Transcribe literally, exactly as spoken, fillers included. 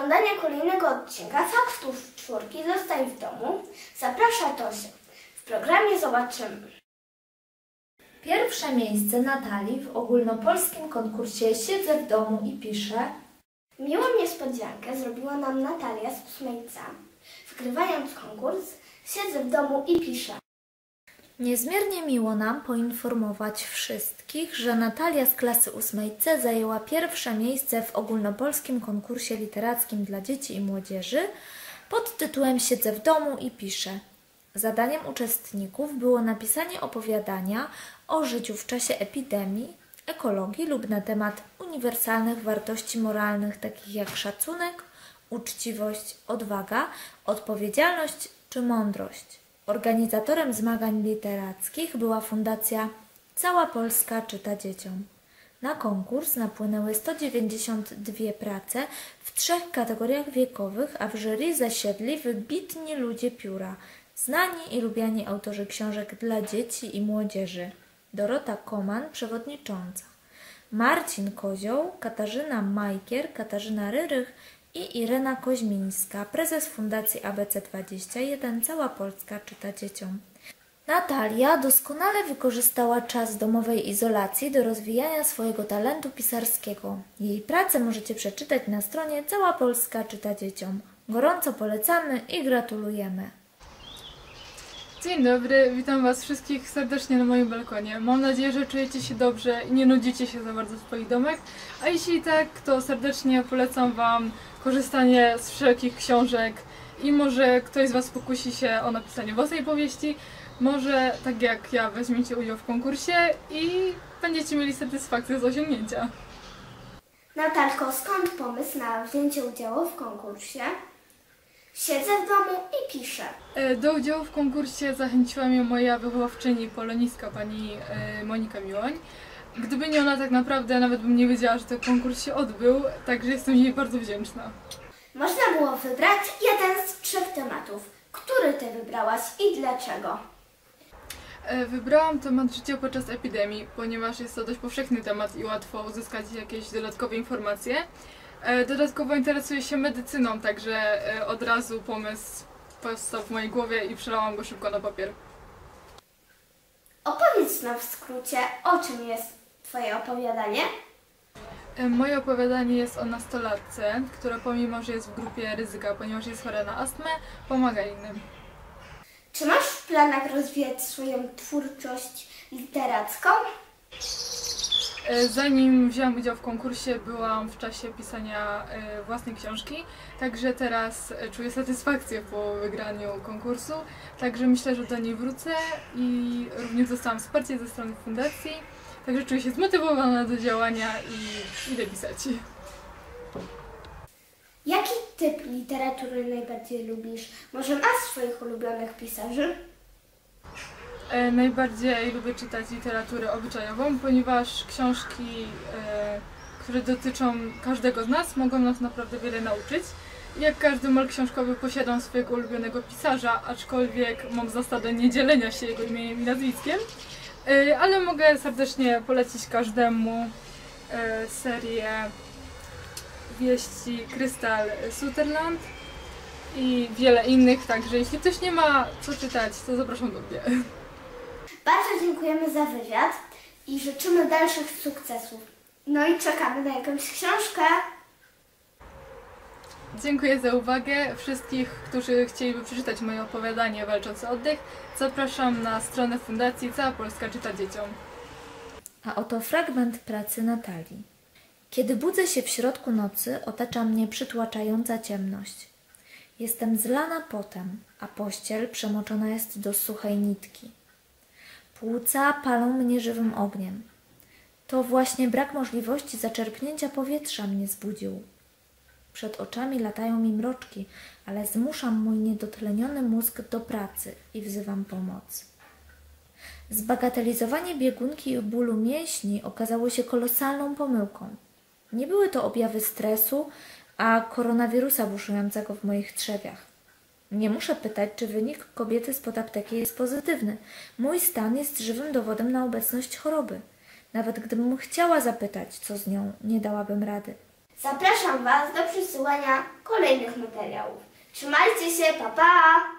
oglądania kolejnego odcinka Faktów Czwórki Zostań w domu zaprasza Tosia. W programie zobaczymy. Pierwsze miejsce Natalii w ogólnopolskim konkursie Siedzę w domu i piszę. Miłą niespodziankę zrobiła nam Natalia z ósmej C. Wygrywając konkurs Siedzę w domu i piszę. Niezmiernie miło nam poinformować wszystkich, że Natalia z klasy ósmej C zajęła pierwsze miejsce w ogólnopolskim konkursie literackim dla dzieci i młodzieży pod tytułem Siedzę w domu i piszę. Zadaniem uczestników było napisanie opowiadania o życiu w czasie epidemii, ekologii lub na temat uniwersalnych wartości moralnych takich jak szacunek, uczciwość, odwaga, odpowiedzialność czy mądrość. Organizatorem zmagań literackich była Fundacja Cała Polska czyta dzieciom. Na konkurs napłynęły sto dziewięćdziesiąt dwie prace w trzech kategoriach wiekowych, a w jury zasiedli wybitni ludzie pióra, znani i lubiani autorzy książek dla dzieci i młodzieży. Dorota Koman, przewodnicząca, Marcin Kozioł, Katarzyna Majkier, Katarzyna Ryrych i Irena Koźmińska, prezes Fundacji A B C dwadzieścia jeden Cała Polska czyta dzieciom. Natalia doskonale wykorzystała czas domowej izolacji do rozwijania swojego talentu pisarskiego. Jej pracę możecie przeczytać na stronie Cała Polska czyta dzieciom. Gorąco polecamy i gratulujemy. Dzień dobry, witam Was wszystkich serdecznie na moim balkonie. Mam nadzieję, że czujecie się dobrze i nie nudzicie się za bardzo w swoich domach, a jeśli tak, to serdecznie polecam Wam korzystanie z wszelkich książek i może ktoś z Was pokusi się o napisanie własnej powieści, może tak jak ja weźmiecie udział w konkursie i będziecie mieli satysfakcję z osiągnięcia. Natalko, skąd pomysł na wzięcie udziału w konkursie? Siedzę w domu i piszę. Do udziału w konkursie zachęciła mnie moja wychowawczyni polonistka, pani Monika Miłoń. Gdyby nie ona, tak naprawdę nawet bym nie wiedziała, że ten konkurs się odbył, także jestem jej bardzo wdzięczna. Można było wybrać jeden z trzech tematów. Który Ty wybrałaś i dlaczego? Wybrałam temat życia podczas epidemii, ponieważ jest to dość powszechny temat i łatwo uzyskać jakieś dodatkowe informacje. Dodatkowo interesuję się medycyną, także od razu pomysł powstał w mojej głowie i przelałam go szybko na papier. Opowiedz nam w skrócie, o czym jest Twoje opowiadanie. Moje opowiadanie jest o nastolatce, która pomimo, że jest w grupie ryzyka, ponieważ jest chora na astmę, pomaga innym. Czy masz w planach rozwijać swoją twórczość literacką? Zanim wzięłam udział w konkursie, byłam w czasie pisania własnej książki, także teraz czuję satysfakcję po wygraniu konkursu, także myślę, że do niej wrócę i również dostałam wsparcie ze strony fundacji, także czuję się zmotywowana do działania i idę pisać. Jaki typ literatury najbardziej lubisz? Może masz swoich ulubionych pisarzy? E, najbardziej lubię czytać literaturę obyczajową, ponieważ książki, e, które dotyczą każdego z nas, mogą nas naprawdę wiele nauczyć. Jak każdy mal książkowy posiadam swojego ulubionego pisarza, aczkolwiek mam zasadę niedzielenia się jego imieniem i nazwiskiem, e, ale mogę serdecznie polecić każdemu e, serię wieści Krystal Sutherland i wiele innych, także jeśli ktoś nie ma co czytać, to zapraszam do mnie. Bardzo dziękujemy za wywiad i życzymy dalszych sukcesów. No i czekamy na jakąś książkę. Dziękuję za uwagę. Wszystkich, którzy chcieliby przeczytać moje opowiadanie Walczący oddech, zapraszam na stronę Fundacji Cała Polska czyta dzieciom. A oto fragment pracy Natalii. Kiedy budzę się w środku nocy, otacza mnie przytłaczająca ciemność. Jestem zlana potem, a pościel przemoczona jest do suchej nitki. Płuca palą mnie żywym ogniem. To właśnie brak możliwości zaczerpnięcia powietrza mnie zbudził. Przed oczami latają mi mroczki, ale zmuszam mój niedotleniony mózg do pracy i wzywam pomoc. Zbagatelizowanie biegunki i bólu mięśni okazało się kolosalną pomyłką. Nie były to objawy stresu, a koronawirusa buszującego w moich trzewiach. Nie muszę pytać, czy wynik kobiety spod apteki jest pozytywny. Mój stan jest żywym dowodem na obecność choroby. Nawet gdybym chciała zapytać, co z nią, nie dałabym rady. Zapraszam Was do przesyłania kolejnych materiałów. Trzymajcie się, pa pa!